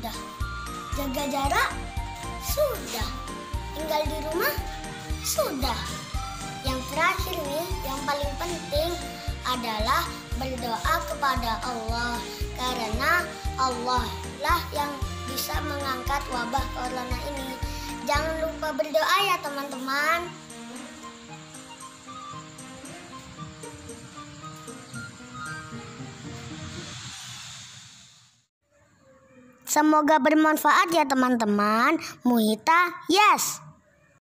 sudah. Jaga jarak? Sudah. Tinggal di rumah? Sudah. Yang terakhir nih, yang paling penting adalah berdoa kepada Allah. Karena Allah lah yang bisa mengangkat wabah corona ini. Jangan lupa berdoa ya teman-teman. Semoga bermanfaat ya teman-teman. Muhita, yes.